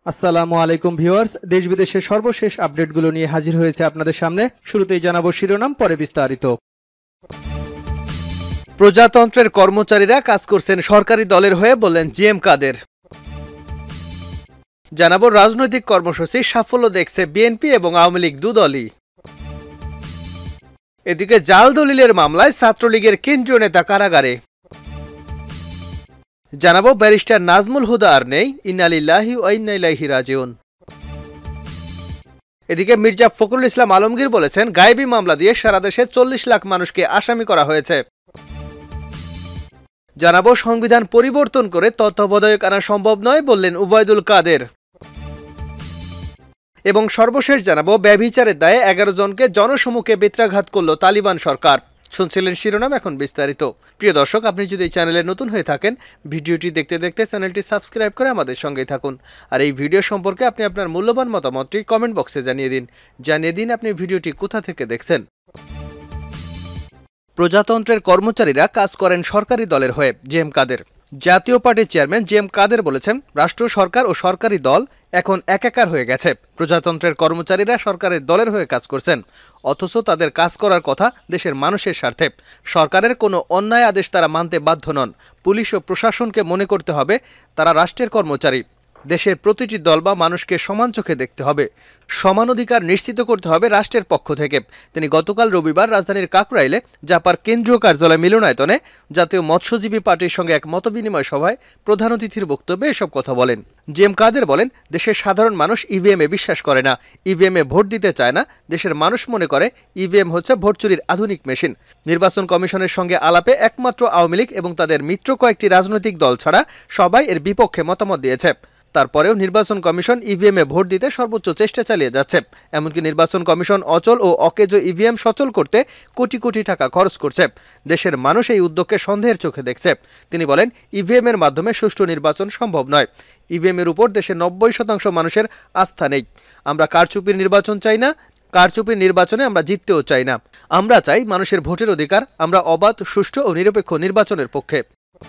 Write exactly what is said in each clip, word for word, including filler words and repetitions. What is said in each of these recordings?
আসসালামু আলাইকুম ভিউয়ার্স, দেশ বিদেশের সর্বশেষ আপডেটগুলো নিয়ে হাজির হয়েছে আপনাদের সামনে। শুরুতেই জানাবো শিরোনাম, পরে বিস্তারিত। প্রজাতন্ত্রের কর্মচারীরা কাজ করছেন সরকারি দলের হয়ে, বললেন জি এম কাদের। জানাবো রাজনৈতিক কর্মসূচি সাফল্য দেখছে বিএনপি এবং আওয়ামী লীগ দুদলই। এদিকে জাল দলিলের মামলায় ছাত্রলীগের কেন্দ্রীয় নেতা কারাগারে। জানাবো ব্যারিস্টার নাজমুল হুদা আর নেই, ইন্না লিল্লাহি ওয়া ইন্না ইলাইহি রাজিউন। এদিকে মির্জা ফখরুল ইসলাম আলমগীর বলেছেন, গায়েবী মামলা দিয়ে সারা দেশে চল্লিশ লাখ মানুষকে আসামি করা হয়েছে। জানাবো সংবিধান পরিবর্তন করে তত্ত্বাবধায়ক আনা সম্ভব নয়, বললেন ওবায়দুল কাদের। এবং সর্বশেষ জানাবো ব্যভিচারের দায়ে এগারো জনকে জনসমুখে বেত্রাঘাত করল তালিবান সরকার। শুনছিলেন শিরোনাম, এখন বিস্তারিত। প্রিয় দর্শক, আপনি যদি এই চ্যানেলে নতুন হয়ে থাকেন, ভিডিওটি দেখতে দেখতে চ্যানেলটি সাবস্ক্রাইব করে আমাদের সঙ্গেই থাকুন। আর এই ভিডিও সম্পর্কে আপনি আপনার মূল্যবান মতামতটি কমেন্ট বক্সে জানিয়ে দিন। জানিয়ে দিন আপনি ভিডিওটি কোথা থেকে দেখছেন। প্রজাতন্ত্রের কর্মচারীরা কাজ করেন সরকারি দলের হয়ে, জি এম কাদের। জাতীয় পার্টির চেয়ারম্যান জি এম কাদের বলেছেন, রাষ্ট্র সরকার ও সরকারি দল এখন একাকার হয়ে গেছে। প্রজাতন্ত্রের কর্মচারীরা সরকারের দলের হয়ে কাজ করছেন, অথচ তাদের কাজ করার কথা দেশের মানুষের স্বার্থে। সরকারের কোনো অন্যায় আদেশ তারা মানতে বাধ্য নন। পুলিশ ও প্রশাসনকে মনে করতে হবে তারা রাষ্ট্রের কর্মচারী। দেশের প্রতিটি দল বা মানুষকে সমান চোখে দেখতে হবে। সমান অধিকার নিশ্চিত করতে হবে রাষ্ট্রের পক্ষ থেকে। তিনি গতকাল রবিবার রাজধানীর কাকরাইলে জাপার কেন্দ্রীয় কার্যালয় মিলনায়তনে জাতীয় মৎস্যজীবী পার্টির সঙ্গে এক মতবিনিময় সভায় প্রধান অতিথির বক্তব্যে এসব কথা বলেন। জি এম কাদের বলেন, দেশের সাধারণ মানুষ ইভিএম এ বিশ্বাস করে না, ইভিএম এ ভোট দিতে চায় না। দেশের মানুষ মনে করে ইভিএম হচ্ছে ভোট চুরির আধুনিক মেশিন। নির্বাচন কমিশনের সঙ্গে আলাপে একমাত্র আওয়ামী লীগ এবং তাদের মিত্র কয়েকটি রাজনৈতিক দল ছাড়া সবাই এর বিপক্ষে মতামত দিয়েছে। তারপরেও নির্বাচন কমিশন ইভিএম এ ভোট দিতে সর্বোচ্চ চেষ্টা চালিয়ে যাচ্ছে। এমনকি নির্বাচন কমিশন অচল ও অকেজ ইভিএম সচল করতে কোটি কোটি টাকা খরচ করছে। দেশের মানুষ এই উদ্যোগকে সন্দেহের চোখে দেখছে। তিনি বলেন, ইভিএম এর মাধ্যমে সুষ্ঠু নির্বাচন সম্ভব নয়। ইভিএম এর উপর দেশের নব্বই শতাংশ মানুষের আস্থা নেই। আমরা কারচুপির নির্বাচন চাই না, কারচুপির নির্বাচনে আমরা জিততেও চাই না। আমরা চাই মানুষের ভোটের অধিকার। আমরা অবাধ, সুষ্ঠু ও নিরপেক্ষ নির্বাচনের পক্ষে।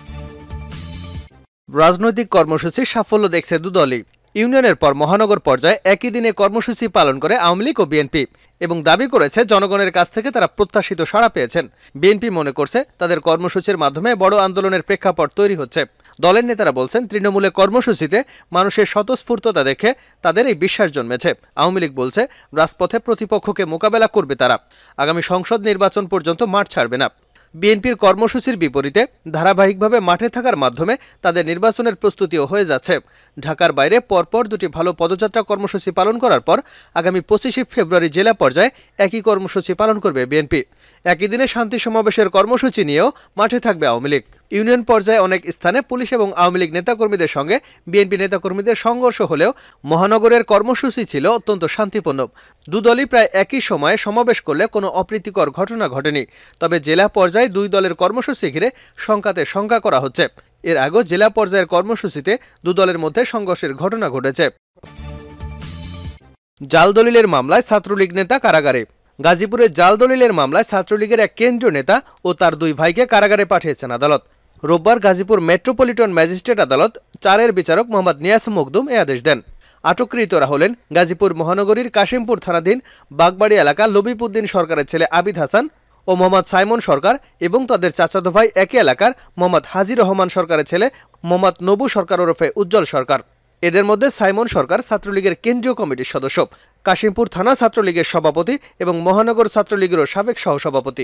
রাজনৈতিক কর্মসূচি সাফল্য দেখছে দুদলই। ইউনিয়নের পর মহানগর পর্যায়ে একই দিনে কর্মসূচি পালন করে আওয়ামী লীগ ও বিএনপি এবং দাবি করেছে জনগণের কাছ থেকে তারা প্রত্যাশিত সাড়া পেয়েছেন। বিএনপি মনে করছে তাদের কর্মসূচির মাধ্যমে বড় আন্দোলনের প্রেক্ষাপট তৈরি হচ্ছে। দলের নেতারা বলছেন, তৃণমূলের কর্মসূচিতে মানুষের স্বতঃস্ফূর্ততা দেখে তাদের এই বিশ্বাস জন্মেছে। আওয়ামী লীগ বলছে, রাজপথে প্রতিপক্ষকে মোকাবেলা করবে তারা। আগামী সংসদ নির্বাচন পর্যন্ত মাঠ ছাড়বে না। বিএনপির কর্মসূচির বিপরীতে ধারাবাহিকভাবে মাঠে থাকার মাধ্যমে তাদের নির্বাচনের প্রস্তুতিও হয়ে যাচ্ছে। ঢাকার বাইরে পরপর দুটি ভালো পদযাত্রা কর্মসূচি পালন করার পর আগামী পঁচিশে ফেব্রুয়ারি জেলা পর্যায়ে একই কর্মসূচি পালন করবে বিএনপি। একই দিনে শান্তি সমাবেশের কর্মসূচি নিয়েও মাঠে থাকবে আওয়ামী লীগ। ইউনিয়ন পর্যায়ে অনেক স্থানে পুলিশ এবং আওয়ামী লীগ নেতাকর্মীদের সঙ্গে বিএনপি নেতাকর্মীদের সংঘর্ষ হলেও মহানগরের কর্মসূচি ছিল অত্যন্ত শান্তিপূর্ণ। দুদলই প্রায় একই সময়ে সমাবেশ করলে কোনো অপ্রীতিকর ঘটনা ঘটেনি। তবে জেলা পর্যায়ে দুই দলের কর্মসূচি ঘিরে শঙ্কাতে শঙ্কা করা হচ্ছে। এর আগে জেলা পর্যায়ের কর্মসূচিতে দুদলের মধ্যে সংঘর্ষের ঘটনা ঘটেছে। জাল দলিলের মামলায় ছাত্রলীগ নেতা কারাগারে। গাজীপুরের জাল দলিলের মামলায় ছাত্রলীগের এক কেন্দ্রীয় নেতা ও তার দুই ভাইকে কারাগারে পাঠিয়েছেন আদালত। রোববার গাজীপুর মেট্রোপলিটন ম্যাজিস্ট্রেট আদালত চারের বিচারক মোহাম্মদ নিয়াস মখদুম এ আদেশ দেন। আটককৃতরা হলেন গাজীপুর মহানগরীর কাশিমপুর থানাধীন বাগবাড়ি এলাকার লবিবউদ্দিন সরকারের ছেলে আবিদ হাসান ও মোহাম্মদ সাইমন সরকার এবং তাদের চাচাতো ভাই একই এলাকার মোহাম্মদ হাজি রহমান সরকারের ছেলে মোহাম্মদ নবু সরকার ওরফে উজ্জ্বল সরকার। এদের মধ্যে সাইমন সরকার ছাত্রলীগের কেন্দ্রীয় কমিটির সদস্য, কাশিমপুর থানা ছাত্রলীগের সভাপতি এবং মহানগর ছাত্রলীগেরও সাবেক সহসভাপতি।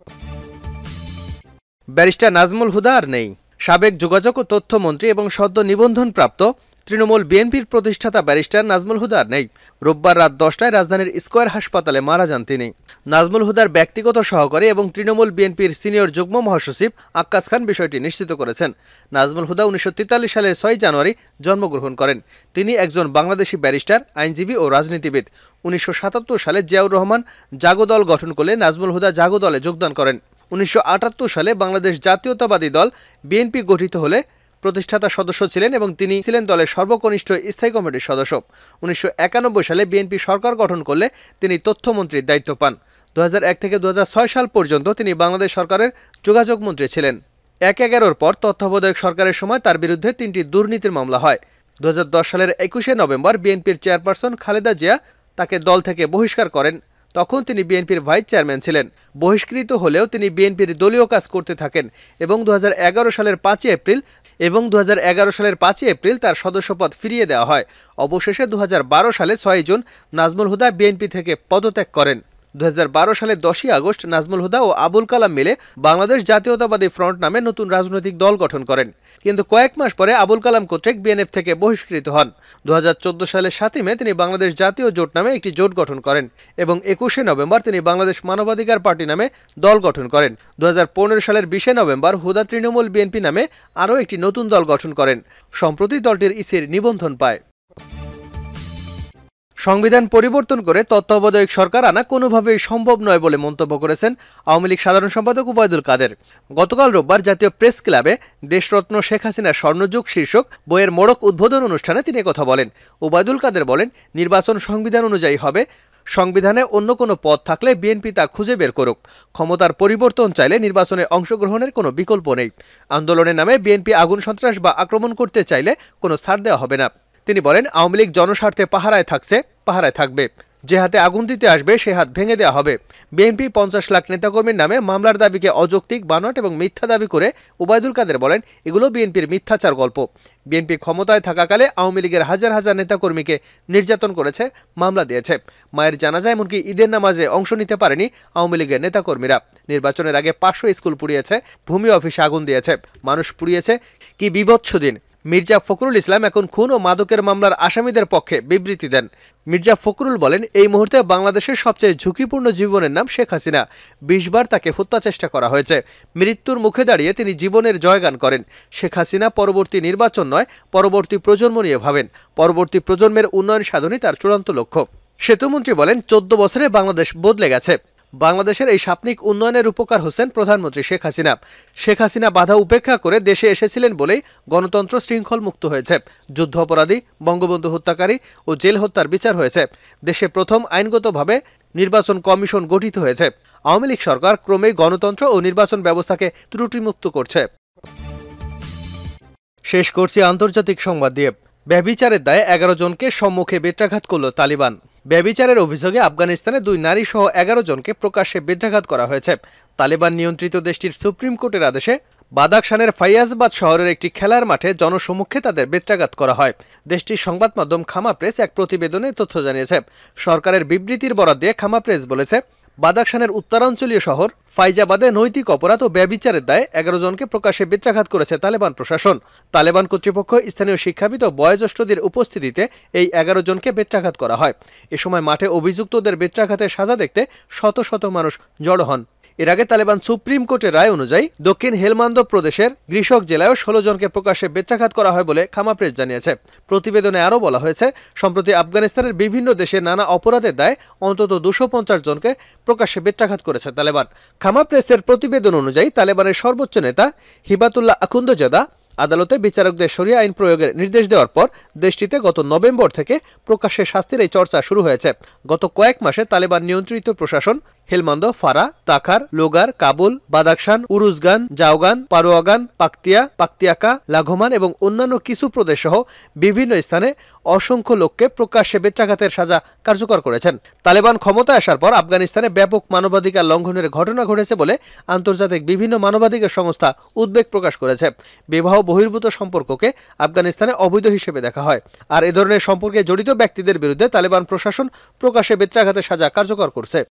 ব্যারিস্টার নাজমুল হুদা আর নেই। সাবেক যোগাযোগ ও তথ্যমন্ত্রী এবং সদ্য নিবন্ধনপ্রাপ্ত তৃণমূল বিএনপির প্রতিষ্ঠাতা ব্যারিস্টার নাজমুল হুদা আর নেই। রোববার রাত দশটায় রাজধানীর স্কয়ার হাসপাতালে মারা যান তিনি। নাজমুল হুদার ব্যক্তিগত সহকারী এবং তৃণমূল বিএনপির সিনিয়র যুগ্ম মহাসচিব আক্কাস খান বিষয়টি নিশ্চিত করেছেন। নাজমুল হুদা উনিশশো তেতাল্লিশ সালের ছয় জানুয়ারি জন্মগ্রহণ করেন। তিনি একজন বাংলাদেশি ব্যারিস্টার, আইনজীবী ও রাজনীতিবিদ। উনিশশো সাতাত্তর সালে জিয়াউর রহমান জাগদল গঠন করলে নাজমুল হুদা জাগদলে যোগদান করেন। উনিশশো আটাত্তর সালে বাংলাদেশ জাতীয়তাবাদী দল বিএনপি গঠিত হলে প্রতিষ্ঠাতা সদস্য ছিলেন এবং তিনি ছিলেন দলের সর্বকনিষ্ঠ স্থায়ী কমিটির সদস্য। উনিশশো একানব্বই সালে বিএনপি সরকার গঠন করলে তিনি তথ্যমন্ত্রীর দায়িত্ব পান। দু হাজার এক থেকে দু হাজার ছয় সাল পর্যন্ত তিনি বাংলাদেশ সরকারের যোগাযোগ মন্ত্রী ছিলেন। এক এগারোর পর তত্ত্বাবধায়ক সরকারের সময় তার বিরুদ্ধে তিনটি দুর্নীতির মামলা হয়। দু হাজার দশ সালের একুশে নভেম্বর বিএনপির চেয়ারপারসন খালেদা জিয়া তাকে দল থেকে বহিষ্কার করেন। তখন তিনি বিএনপির ভাইস চেয়ারম্যান ছিলেন। বহিষ্কৃত হলেও তিনি বিএনপির দলীয় কাজ করতে থাকেন এবং দু হাজার এগারো সালের পাঁচই এপ্রিল এবং দু হাজার এগারো সালের পাঁচই এপ্রিল তার সদস্যপদ ফিরিয়ে দেওয়া হয়। অবশেষে দু হাজার বারো সালে ছয়ই জুন নাজমুল হুদা বিএনপি থেকে পদত্যাগ করেন। দু হাজার বারো সালের দশই আগস্ট নাজমুল হুদা ও আবুল কালাম মিলে বাংলাদেশ জাতীয়তাবাদী ফ্রন্ট নামে নতুন রাজনৈতিক দল গঠন করেন। কিন্তু কয়েক মাস পরে আবুল কালাম কর্তৃক বিএনএফ থেকে বহিষ্কৃত হন। দু হাজার চোদ্দ সালের সাতই মে তিনি বাংলাদেশ জাতীয় জোট নামে একটি জোট গঠন করেন এবং একুশে নভেম্বর তিনি বাংলাদেশ মানবাধিকার পার্টি নামে দল গঠন করেন। দু হাজার পনেরো সালের বিশে নভেম্বর হুদা তৃণমূল বিএনপি নামে আরও একটি নতুন দল গঠন করেন। সম্প্রতি দলটির ইসির নিবন্ধন পায়। সংবিধান পরিবর্তন করে তত্ত্বাবধায়ক সরকার আনা কোনোভাবেই সম্ভব নয় বলে মন্তব্য করেছেন আওয়ামী লীগ সাধারণ সম্পাদক ওবায়দুল কাদের। গতকাল রোববার জাতীয় প্রেস ক্লাবে দেশরত্ন শেখ হাসিনার স্বর্ণযুগ শীর্ষক বইয়ের মোড়ক উদ্বোধন অনুষ্ঠানে তিনি কথা বলেন। ওবায়দুল কাদের বলেন, নির্বাচন সংবিধান অনুযায়ী হবে। সংবিধানে অন্য কোনো পথ থাকলে বিএনপি তা খুঁজে বের করুক। ক্ষমতার পরিবর্তন চাইলে নির্বাচনে অংশগ্রহণের কোনো বিকল্প নেই। আন্দোলনের নামে বিএনপি আগুন সন্ত্রাস বা আক্রমণ করতে চাইলে কোনো ছাড় দেওয়া হবে না। তিনি বলেন, আওয়ামী লীগ জনস্বার্থে পাহারায় থাকছে, পাহারায় থাকবে। যে হাতে আগুন দিতে আসবে সে হাত ভেঙে দেওয়া হবে। বিএনপি পঞ্চাশ লাখ নেতাকর্মীর নামে মামলার দাবিকে অযৌক্তিক, বানোয়াট এবং মিথ্যা দাবি করে ওবায়দুল কাদের বলেন, এগুলো বিএনপির মিথ্যাচার গল্প। বিএনপি ক্ষমতায় থাকাকালে আওয়ামী লীগের হাজার হাজার নেতাকর্মীকে নির্যাতন করেছে, মামলা দিয়েছে। মায়ের জানাজা এমনকি ঈদের নামাজে অংশ নিতে পারেনি আওয়ামী লীগের নেতাকর্মীরা। নির্বাচনের আগে পাঁচশো স্কুল পুড়িয়েছে, ভূমি অফিসে আগুন দিয়েছে, মানুষ পুড়িয়েছে। কি বিভৎস দিন! মির্জা ফখরুল ইসলাম এখন খুন ও মাদকের মামলার আসামিদের পক্ষে বিবৃতি দেন। মির্জা ফখরুল বলেন, এই মুহূর্তে বাংলাদেশের সবচেয়ে ঝুঁকিপূর্ণ জীবনের নাম শেখ হাসিনা। বিশ বার তাকে হত্যা চেষ্টা করা হয়েছে। মৃত্যুর মুখে দাঁড়িয়ে তিনি জীবনের জয়গান করেন। শেখ হাসিনা পরবর্তী নির্বাচন নয়, পরবর্তী প্রজন্ম নিয়ে ভাবেন। পরবর্তী প্রজন্মের উন্নয়ন সাধনই তার চূড়ান্ত লক্ষ্য। সেতুমন্ত্রী বলেন, চোদ্দ বছরে বাংলাদেশ বদলে গেছে। বাংলাদেশের এই সাপনিক উন্নয়নের উপকার হোসেন প্রধানমন্ত্রী শেখ হাসিনা। শেখ হাসিনা বাধা উপেক্ষা করে দেশে এসেছিলেন বলেই গণতন্ত্র শৃঙ্খল মুক্ত হয়েছে। যুদ্ধ অপরাধী, বঙ্গবন্ধু হত্যাকারী ও জেল হত্যার বিচার হয়েছে। দেশে প্রথম আইনগতভাবে নির্বাচন কমিশন গঠিত হয়েছে। আওয়ামী লীগ সরকার ক্রমেই গণতন্ত্র ও নির্বাচন ব্যবস্থাকে ত্রুটিমুক্ত করছে। শেষ করছি আন্তর্জাতিক সংবাদ দিয়ে। ব্যভিচারের দায়ে এগারো জনকে সম্মুখে বেত্রাঘাত করল তালিবান। ব্যভিচারের অভিযোগে আফগানিস্তানে দুই নারী সহ এগারো জনকে প্রকাশ্যে বেত্রাঘাত করা হয়েছে। তালিবান নিয়ন্ত্রিত দেশটির সুপ্রিম কোর্টের আদেশে বাদাখশানের ফাইয়াজবাদ শহরের একটি খেলার মাঠে জনসম্মুখে তাদের বেত্রাঘাত করা হয়। দেশটির সংবাদ মাধ্যম খামা প্রেস এক প্রতিবেদনে তথ্য জানিয়েছে। সরকারের বিবৃতির বরাত দিয়ে খামা প্রেস বলেছে, বাদাখশানের উত্তরাঞ্চলীয় শহর ফাইজাবাদে নৈতিক অপরাধ ও ব্যভিচারের দায়ে এগারো জনকে প্রকাশ্যে বেত্রাঘাত করেছে তালেবান প্রশাসন। তালেবান কর্তৃপক্ষ, স্থানীয় শিক্ষাবিদ ও বয়োজ্যেষ্ঠদের উপস্থিতিতে এই এগারো জনকে বেত্রাঘাত করা হয়। এ সময় মাঠে অভিযুক্তদের বেত্রাঘাতের সাজা দেখতে শত শত মানুষ জড়ো হন। এর আগে তালেবান সুপ্রিম কোর্টের রায় অনুযায়ী দক্ষিণ হেলমান্দ প্রদেশের কৃষক জেলায়ও ষোলো জনকে প্রকাশ্যে বেত্রাঘাত করা হয় বলে খামা প্রেস জানিয়েছে। প্রতিবেদনে আরও বলা হয়েছে, সম্প্রতি আফগানিস্তানের বিভিন্ন দেশে নানা অপরাধের দায়ে অন্তত দুশো পঞ্চাশ জনকে প্রকাশ্যে বেত্রাঘাত করেছে তালেবান। খামা প্রেসের প্রতিবেদন অনুযায়ী তালেবানের সর্বোচ্চ নেতা হিবাতুল্লাহ আখুন্দজাদা আদালতে বিচারকদের শরিয়া আইন প্রয়োগের নির্দেশ দেওয়ার পর দেশটিতে গত নভেম্বর থেকে প্রকাশ্যে শাস্তির এই চর্চা শুরু হয়েছে। গত কয়েক মাসে তালেবান নিয়ন্ত্রিত প্রশাসন হেলমান্দ, ফারা, তাখার, লোগার, কাবুল, বাদাখশান, উরুজগান, জাওগান, পারোয়াগান, পাকতিয়া, পাকতিয়াকা, লাঘোমান এবং অন্যান্য কিছু প্রদেশ সহ বিভিন্ন স্থানে অসংখ্য লোককে প্রকাশ্যে বেত্রাঘাতের সাজা কার্যকর করেছেন। তালেবান ক্ষমতায় আসার পর আফগানিস্তানে ব্যাপক মানবাধিকার লঙ্ঘনের ঘটনা ঘটেছে বলে আন্তর্জাতিক বিভিন্ন মানবাধিকার সংস্থা উদ্বেগ প্রকাশ করেছে। বিবাহ বহির্ভূত সম্পর্ককে আফগানিস্তানে অবৈধ হিসেবে দেখা হয়। আর এ ধরনের সম্পর্কে জড়িত ব্যক্তিদের বিরুদ্ধে তালেবান প্রশাসন প্রকাশ্যে বেত্রাঘাতের সাজা কার্যকর করছে।